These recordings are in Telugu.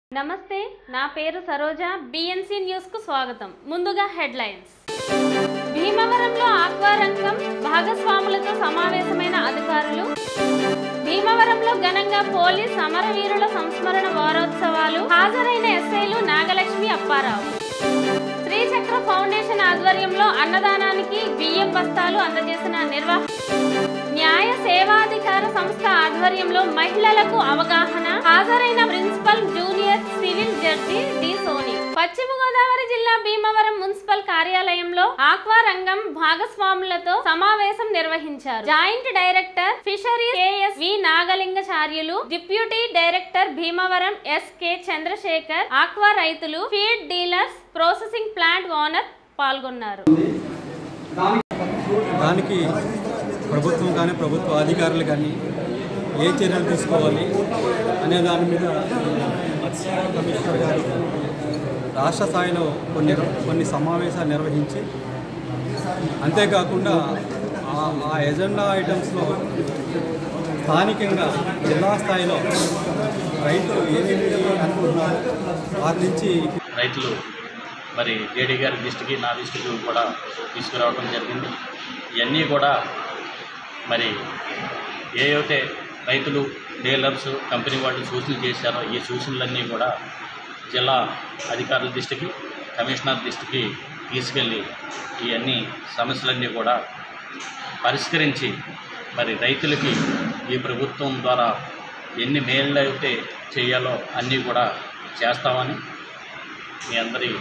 నమస్తే, నా పేరు సరోజ. బిఎన్సి న్యూస్ కు స్వాగతం. ముందుగా హెడ్లైన్స్. భీమవరంలో ఆక్వా రంగం భాగస్వాములతో సమావేశమైన అధికారులు. భీమవరంలో ఘనంగా పోలీస్ అమరవీరుల సంస్మరణ వారోత్సవాలు. హాజరైన ఎస్ఐలు నాగలక్ష్మి, అప్పారావు. శ్రీచక్ర ఫౌండేషన్ ఆధ్వర్యంలో అన్నదానానికి బియ్యం బస్తాలు అందజేసిన న్యాయ సేవాధికార సంస్థ ఆధ్వర్యంలో మహిళలకు అవగాహన. హాజరైన principal junior civil judge D Soni. Paschima Godavari జిల్లా భీమవరం మున్సిపల్ కార్యాలయంలో ఆక్వా రంగం భాగస్వాములతో సమావేశం నిర్వహించారు. Joint director fisheries KS V Nagalingacharyulu, deputy director Bhimavaram SK Chandrasekhar, aqua రైతులు, feed dealers, processing plant owner పాల్గొన్నారు. దానికి ప్రభుత్వం కానీ ప్రభుత్వ అధికారులు కానీ ఏ చర్యలు తీసుకోవాలి అనే దాని మీద కమిషనర్ గారు రాష్ట్ర స్థాయిలో కొన్ని సమావేశాలు నిర్వహించి, అంతేకాకుండా ఆ ఎజెండా ఐటమ్స్లో స్థానికంగా జిల్లా స్థాయిలో రైతులు ఏమేమి అనుకుంటున్నారు వారి నుంచి రైతులు మరి జేడీ గారి దృష్టికి నా దృష్టికి కూడా తీసుకురావడం జరిగింది. ఇవన్నీ కూడా మరి ఏవైతే రైతులు, డీలర్స్, కంపెనీ వాళ్ళు సూచనలు చేశారో ఈ సూచనలన్నీ కూడా జిల్లా అధికారుల దృష్టికి, కమిషనర్ దృష్టికి తీసుకెళ్ళి ఇవన్నీ సమస్యలన్నీ కూడా పరిష్కరించి మరి రైతులకి ఈ ప్రభుత్వం ద్వారా ఎన్ని మేళ్ళు అయితే చేయాలో అన్నీ కూడా చేస్తామని మీ అందరి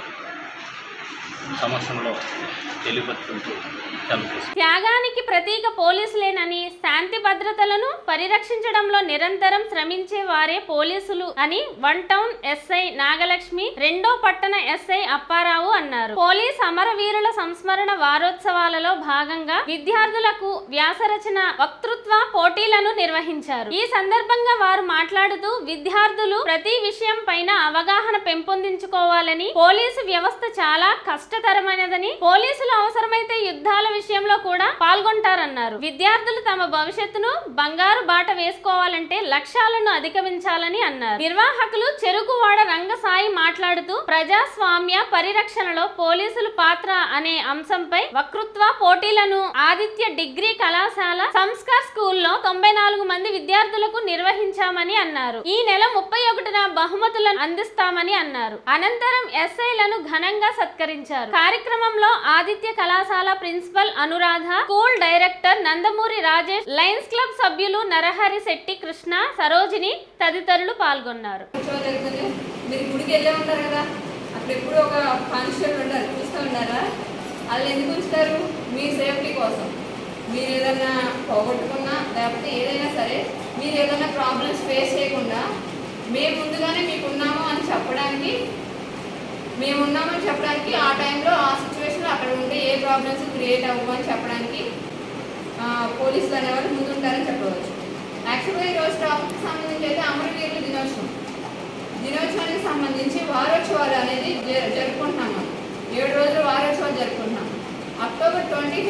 సమక్షంలో తెలియపరుచుకుంటూ త్యాగానికి ప్రతీక పోలీసులేనని, శాంతి భద్రతలను పరిరక్షించడంలో నిరంతరం శ్రమించే వారే పోలీసులు అని వన్ టౌన్ ఎస్ఐ నాగలక్ష్మి, రెండో పట్టణ ఎస్ఐ అప్పారావు అన్నారు. పోలీస్ అమరవీరుల సంస్మరణ వారోత్సవాలలో భాగంగా విద్యార్థులకు వ్యాసరచన, వక్తృత్వ పోటీలను నిర్వహించారు. ఈ సందర్భంగా వారు మాట్లాడుతూ విద్యార్థులు ప్రతి విషయం పైన అవగాహన పెంపొందించుకోవాలని, పోలీసు వ్యవస్థ చాలా కష్టతరమైనదని, పోలీసులు అవసరమైతే యుద్ధాల విషయంలో కూడా పాల్గొంటారన్నారు. విద్యార్థులు తమ భవిష్యత్తును బంగారు బాట వేసుకోవాలంటే లక్ష్యాలను అధిగమించాలని అన్నారు. నిర్వాహకులు చెరుకువాడ రంగసాయి మాట్లాడుతూ ప్రజాస్వామ్య పరిరక్షణలో పోలీసుల పాత్ర అనే అంశంపై వక్తృత్వ పోటీలను ఆదిత్య డిగ్రీ కళాశాల, సంస్కార్ స్కూల్లో 94 మంది విద్యార్థులకు నిర్వహించామని అన్నారు. ఈ నెల 31న బహుమతులను అందిస్తామని అన్నారు. అనంతరం ఎస్ఐలను ఘనంగా సత్కరించారు. కార్యక్రమంలో ఆదిత్య కళాశాల principal Anuradha, school director Nandamuri Rajesh, lions club సభ్యులు నరహరి శెట్టి, కృష్ణ, సరోజిని తదితరులు పాల్గొన్నారు. మీరు గుడికి వెళ్ళే ఉంటారు కదా, అక్కడ ఎప్పుడు ఒక కానిస్టేబుల్ ఉంటారు, చూస్తూ ఉంటారా? వాళ్ళు ఎందుకు ఉంచుతారు? మీ సేఫ్టీ కోసం. మీరు ఏదైనా పోగొట్టుకున్నా లేకపోతే ఏదైనా సరే మీరు ఏదైనా ప్రాబ్లమ్స్ ఫేస్ చేయకుండా మేము ముందుగానే మీకున్నాము అని చెప్పడానికి, మేమున్నామని చెప్పడానికి, ఆ టైంలో ఆ సిచ్యువేషన్లో అక్కడ ఉంటే ఏ ప్రాబ్లమ్స్ క్రియేట్ అవ్వవు అని చెప్పడానికి పోలీసులు అనేవాళ్ళు ముందుంటారని చెప్పవచ్చు. యాక్చువల్గా ఈరోజు టాపిక్కి సంబంధించి అయితే అమరవీరుల దినోత్సవానికి సంబంధించి వారోత్సవాలు అనేది జరుపుకుంటున్నాం. మనం 7 రోజులు వారోత్సవాలు జరుపుకుంటున్నాం. అక్టోబర్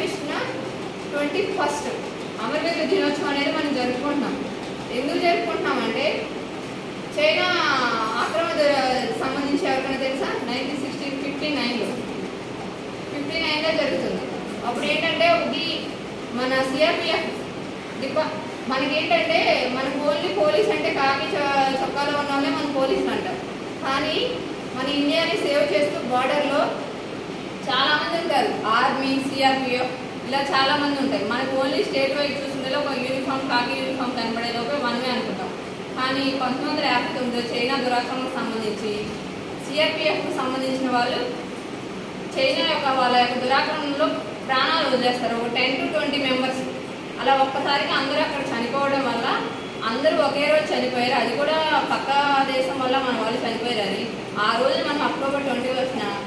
21 అమరవీరుల దినోత్సవం అనేది మనం జరుపుకుంటున్నాం. ఎందుకు జరుపుకుంటున్నామంటే చైనా ఆక్రమణ సంబంధించి ఎవరికైనా తెలుసా? 1959లో జరుగుతుంది. అప్పుడు ఏంటంటే ఒకటి మన సిఆర్పిఎఫ్ మనకేంటంటే మనకు ఓన్లీ పోలీస్ అంటే కాకి చొక్కాలో ఉన్న వాళ్ళే మన పోలీసులు అంటాం. కానీ మన ఇండియాని సేవ్ చేస్తూ బార్డర్లో చాలామంది ఉంటారు. ఆర్మీ, సిఆర్పిఎఫ్ ఇలా చాలామంది ఉంటారు. మనకు ఓన్లీ స్టేట్ వైజ్ చూసుకుంటే ఒక యూనిఫామ్, కాకి యూనిఫామ్ కనబడేలోపే మనమే అనుకుంటాం. కానీ 1959 చైనా దురాక్రమణకు సంబంధించి సిఆర్పిఎఫ్కు సంబంధించిన వాళ్ళు చైనా వాళ్ళ యొక్క దురాక్రమణలో ప్రాణాలు వదిలేస్తారు. ఒక 10 to 20 మెంబర్స్ అలా ఒక్కసారిగా అందరూ అక్కడ చనిపోవడం వల్ల అందరూ ఒకే రోజు చనిపోయారు. అది కూడా పక్క దేశం వల్ల మన వాళ్ళు చనిపోయారని ఆ రోజు మనం అక్టోబర్ 21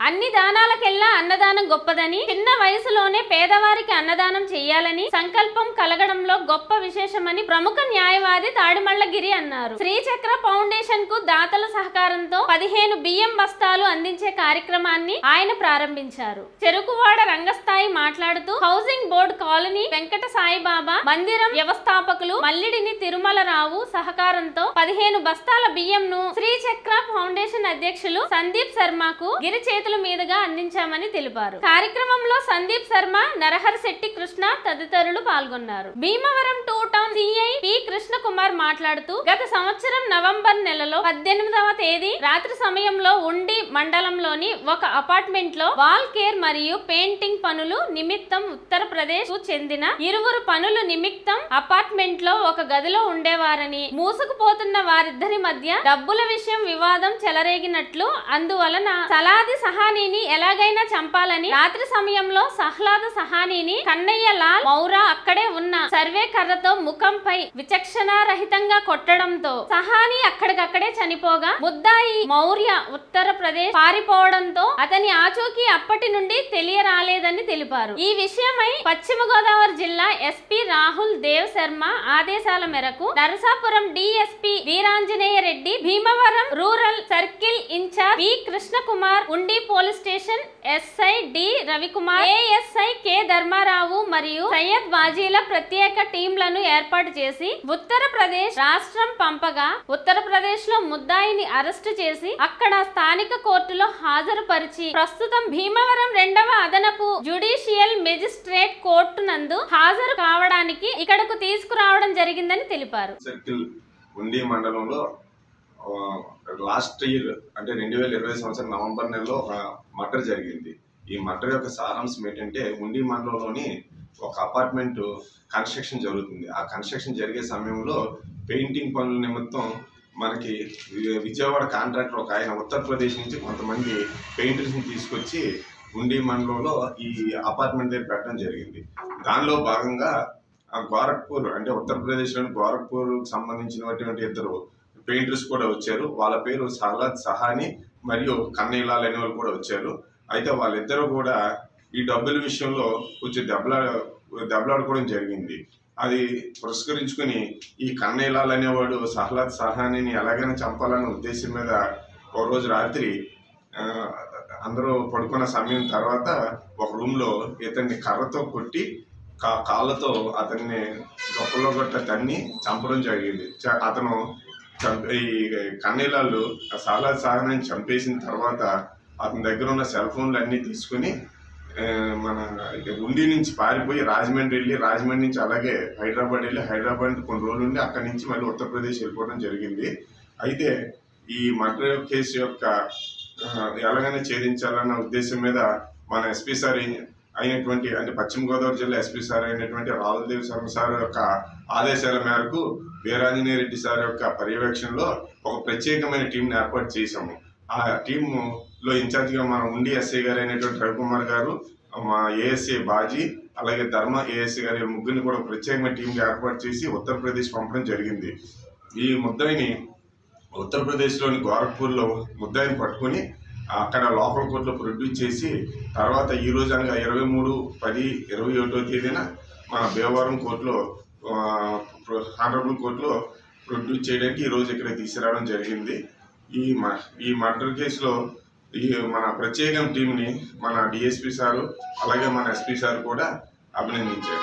అన్ని దానాలకెల్లా అన్నదానం గొప్పదని, చిన్న వయసులోనే పేదవారికి అన్నదానం చేయాలని సంకల్పం కలగడంలో గొప్ప విశేషమని ప్రముఖ న్యాయవాది తాడిమళ్ళగిరి అన్నారు. శ్రీచక్ర ఫౌండేషన్ కు దాతల సహకారంతో 15 బియ్యం బస్తాలు అందించే కార్యక్రమాన్ని ఆయన ప్రారంభించారు. చెరుకువాడ రంగస్థాయి మాట్లాడుతూ housing board colony Venkata Saibaba మందిరం వ్యవస్థాపకులు మల్లిడిని తిరుమలరావు సహకారంతో 15 బస్తాల బియ్యంను శ్రీచక్ర ఫౌండేషన్ అధ్యక్షులు సందీప్ శర్మకు గిరి చేతుల మీదుగా అందించామని తెలిపారు. కార్యక్రమంలో సందీప్ శర్మ, నరహర్ శెట్టి కృష్ణ తదితరులు పాల్గొన్నారు. Bhimavaram 2 town CI P Krishna Kumar మాట్లాడుతూ గత సంవత్సరం నవంబర్ నెలలో 18వ తేదీ రాత్రి సమయంలో ఉండి మండలంలోని ఒక అపార్ట్మెంట్ లో వాల్ కేర్ మరియు పెయింటింగ్ పనులు నిమిత్తం ఉత్తరప్రదేశ్ కు చెందిన 2 పనులు నిమిత్తం అపార్ట్మెంట్ లో ఒక గదిలో ఉండేవారని, మూసుకుపోతున్న వారిద్దరి మధ్య డబ్బుల విషయం వివాదం చెలరేగినట్లు, అందువలన సలాది సహానీని ఎలాగైనా చంపాలని రాత్రి సమయంలో సహ్లాద సహానీని కన్నయ్య లాల్ మౌరా అక్కడే ఉన్న సర్వే కర్రతో ముఖంపై విచక్షణారహితంగా కొట్టడంతో సహానీ అక్కడికక్కడే చనిపోగా ముద్దాయి మౌర్య ఉత్తరప్రదేశ్ పారిపోవడంతో అతని ఆచూకీ అప్పటి నుండి తెలియరాలేదని తెలిపారు. ఈ విషయమై పశ్చిమ గోదావరి జిల్లా ఎస్పీ రాహుల్ దేవ్ శర్మ ఆదేశాల మేరకు Narasapuram DSP Veeranjaneya Reddy, Bhimavaram rural circle incharge B Krishnakumar, Undi police station SI D Ravikumar, ASI K Dharmarao మరియు సయ్యద్ బాజీల ప్రత్యేక టీంలను ఏర్పాటు చేసి ఉత్తరప్రదేశ్ రాష్ట్రం పంపగా, ఉత్తరప్రదేశ్ లో ముద్దాయిని అరెస్టు చేసి అక్కడ స్థానిక కోర్టులో హాజరుపరిచి ప్రస్తుతం భీమవరం 2వ అదనపు జ్యుడిషియల్ మెజిస్ట్రేట్ కోర్టు నందు హాజరు కావడానికి ఇక్కడకు తీసుకురావడం జరిగిందని తెలిపారు. సర్కిల్ ఉండి మండలంలో లాస్ట్ ఇయర్ అంటే 2020 సంవత్సరం నవంబర్ నెలలో ఒక మర్డర్ జరిగింది. ఈ మర్డర్ యొక్క సారాంశం ఏంటంటే, ఉండి మండలంలోని ఒక అపార్ట్మెంట్ కన్స్ట్రక్షన్ జరుగుతుంది. ఆ కన్స్ట్రక్షన్ జరిగే సమయంలో పెయింటింగ్ పనుల నిమిత్తం మనకి విజయవాడ కాంట్రాక్టర్ ఒక ఆయన ఉత్తరప్రదేశ్ నుంచి కొంతమంది పెయింటర్స్ని తీసుకొచ్చి ఉండి మండలంలో ఈ అపార్ట్మెంట్ దగ్గర పెట్టడం జరిగింది. దానిలో భాగంగా గోరఖ్పూర్ అంటే ఉత్తరప్రదేశ్లోని గోరఖ్పూర్కి సంబంధించినటువంటి 2 పెయింటర్స్ కూడా వచ్చారు. వాళ్ళ పేరు సహ్లాద్ సహానీ మరియు కన్నయ్య లాల్ అనే వాళ్ళు కూడా వచ్చారు. అయితే వాళ్ళిద్దరూ కూడా ఈ డబ్బుల విషయంలో కొంచెం దెబ్బలాడుకోవడం జరిగింది. అది పురస్కరించుకుని ఈ కన్నయ్య లాల్ అనేవాడు సహ్లాద్ సహానీని ఎలాగైనా చంపాలనే ఉద్దేశం మీద ఒక రోజు రాత్రి అందరూ పడుకున్న సమయం తర్వాత ఒక రూమ్లో ఇతన్ని కర్రతో కొట్టి కాళ్ళతో అతన్ని గొప్పలో గొట్ట తన్ని చంపడం జరిగింది. అతను ఈ కన్నయ్యలాళ్ళు సహ్లాద్ సహానీని చంపేసిన తర్వాత అతని దగ్గర ఉన్న సెల్ ఫోన్లు అన్నీ తీసుకుని మన ఉండి నుంచి పారిపోయి రాజమండ్రి వెళ్ళి, రాజమండ్రి నుంచి అలాగే హైదరాబాద్ వెళ్ళి, హైదరాబాద్ కొన్ని రోజులు ఉండి అక్కడి నుంచి మళ్ళీ ఉత్తరప్రదేశ్ వెళ్ళిపోవడం జరిగింది. అయితే ఈ మర్డర్ కేసు యొక్క ఎలాగైనా ఛేదించాలన్న ఉద్దేశం మీద మన ఎస్పీ సార్ అయినటువంటి అంటే పశ్చిమ గోదావరి జిల్లా ఎస్పీ సార్ అయినటువంటి రాహుల్ దేవ్ శర్మ సార్ యొక్క ఆదేశాల మేరకు వీరాంజనేయ రెడ్డి సార్ యొక్క పర్యవేక్షణలో ఒక ప్రత్యేకమైన టీంని ఏర్పాటు చేశాము. ఆ టీంలో ఇన్ఛార్జిగా మన ఉండి ఎస్ఐ గారు అయినటువంటి రవికుమార్ గారు, మా ఏఎస్ఐ బాజీ, అలాగే ధర్మ ఏఎస్ఐ గారి ముగ్గురిని కూడా ప్రత్యేకమైన టీంగా ఏర్పాటు చేసి ఉత్తరప్రదేశ్ పంపడం జరిగింది. ఈ ముద్దాయిని ఉత్తరప్రదేశ్లోని గోరఖ్పూర్లో ముద్దాయిని పట్టుకొని అక్కడ లోకల్ కోర్టులో ప్రొడ్యూస్ చేసి తర్వాత ఈ రోజు అనగా 23/10/21 తేదీన మన భీమవరం కోర్టులో ఆనరబుల్ కోర్టులో ప్రొడ్యూస్ చేయడానికి ఈరోజు ఇక్కడ తీసుకురావడం జరిగింది. ఈ మర్డర్ కేసులో మన ప్రత్యేక టీంని మన డిఎస్పీ సారు అలాగే మన ఎస్పీ సార్ కూడా అభినందించారు.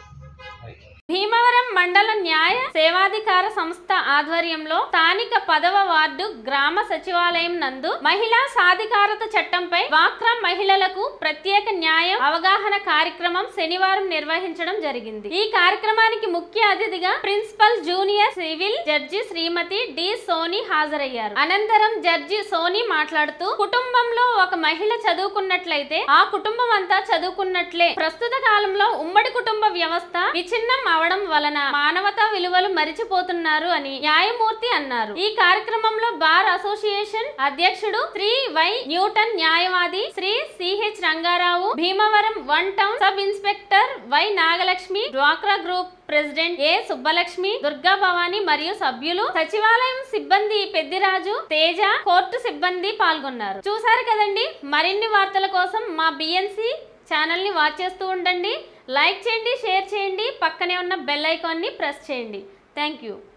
భీమవరం మండల న్యాయ సేవాధికార సంస్థ ఆధ్వర్యంలో స్థానిక 10వ వార్డు గ్రామ సచివాలయం నందు మహిళా సాధికారత చట్టంపై డ్వాక్రా మహిళలకు ప్రత్యేక న్యాయం అవగాహన కార్యక్రమం శనివారం నిర్వహించడం జరిగింది. ఈ కార్యక్రమానికి ముఖ్య అతిథిగా principal junior civil judge Srimati D Soni హాజరయ్యారు. అనంతరం జడ్జి సోని మాట్లాడుతూ కుటుంబంలో ఒక మహిళ చదువుకున్నట్లయితే ఆ కుటుంబం అంతా చదువుకున్నట్లే. ప్రస్తుత కాలంలో ఉమ్మడి కుటుంబ వ్యవస్థ విచ్ఛిన్నం అవడం వలన మన మానవతా విలువలు మరిచిపోతున్నారు అని న్యాయమూర్తి అన్నారు. ఈ కార్యక్రమంలో బార్ అసోసియేషన్ అధ్యక్షుడు శ్రీ వై న్యూటన్, న్యాయవాది Shri CH Rangarao, Bhimavaram 1 town sub inspector Y Nagalakshmi, డ్వాక్రా group president A Subbalakshmi, Durga Bhavani మరియు సభ్యులు, సచివాలయం సిబ్బంది పెద్దిరాజు, తేజ, కోర్టు సిబ్బంది పాల్గొన్నారు. చూసారు కదండి. మరిన్ని వార్తల కోసం మా బిఎన్సి ఛానల్ ని వాచ్ చేస్తూ ఉండండి. లైక్ చేయండి, షేర్ చేయండి, పక్కనే ఉన్న బెల్ ఐకాన్ ని ప్రెస్ చేయండి. Thank you.